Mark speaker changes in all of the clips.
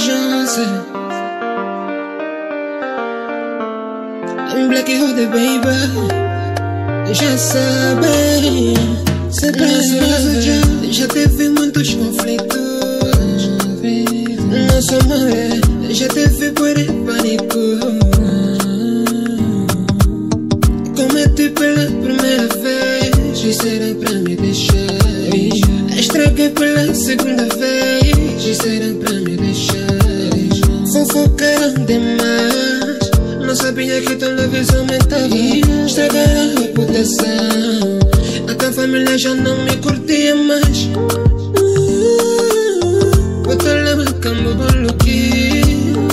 Speaker 1: Beyoncé. I'm Black Hood, baby. Já sabem, já teve muitos conflitos. Nosso amor já teve por pânico. Cometi pela primeira vez, disseram pra me deixar. Estraguei pela segunda vez, disseram pra me deixar. Fofocaram demais, não sabia que televisão aumentava. Estragaram a reputação, até a família já não me curtia mais. Botaram a cama maluquinho.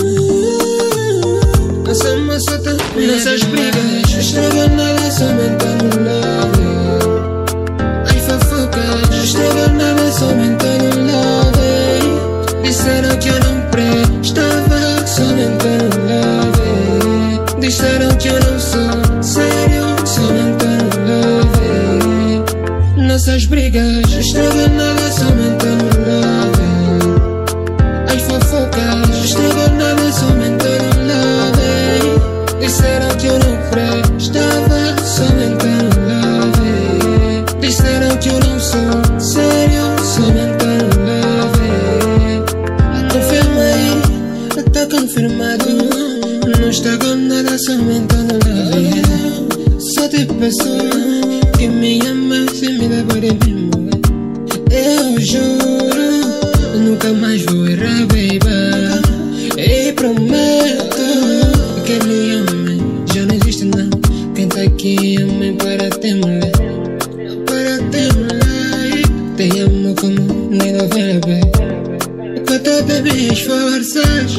Speaker 1: Nossa moça tá nessas brigas, estragando a relação aumentando love. Ai fofocas, estragando a relação aumentando love. Disseram que eu não prestava, só aumentando love. Disseram que eu não sou sério, só aumentando love. Nossas brigas, estragando a relação aumentando love. Ai fofocas, estragando a relação aumentando love. Disseram que eu não prestava, só aumentando love. Disseram que eu não sou sério, só aumentando love. Confirma aí, tá confirmado. Não estragou nada, só aumentando love. Só te peço que me amas e me devore mesmo. Eu juro, nunca mais vou errar, baby. E prometo que me ame, já não existe não. Quem tá aqui ame para ter mulher, para ter mulher. Te amo como nem novela, baby. Quanto bebê esforças,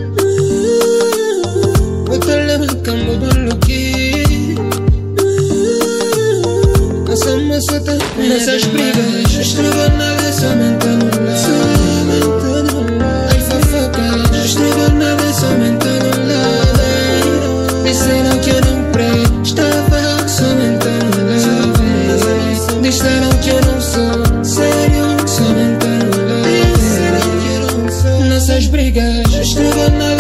Speaker 1: bota leva no campo do Luqui. Nossa moça tá nessas brigas, estragando a relação, aumentando love. Ai fofocas, estragando a relação, aumentando love. Disseram que eu não prestava, só aumentando love. Disseram que eu não sou sério, só aumentando love. Nossas brigas, estragando a